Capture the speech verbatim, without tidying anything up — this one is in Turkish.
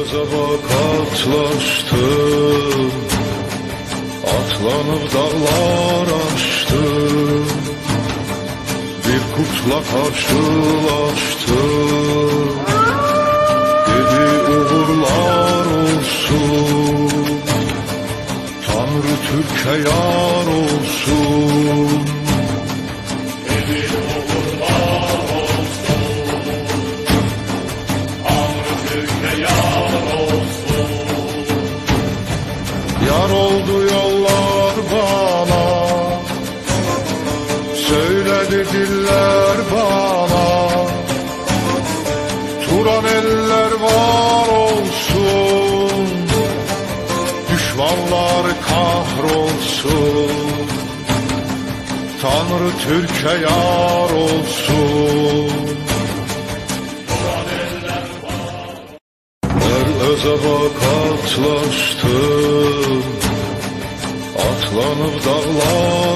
Özaba katlaştım, atlanıp dağlar aştım, bir kurtla karşılaştım. Dedi uğurlar olsun, Tanrı Türk'e yar olsun. Dedi uğurlar olsun, Tanrı Türk'e yar olsun. Yar oldu yollar bana, söyledi diller bana. Turan eller var olsun, düşmanlar kahrolsun. Tanrı Türk'e yar olsun. Turan eller var. Er özaba katlaştım, atlanıp dağlar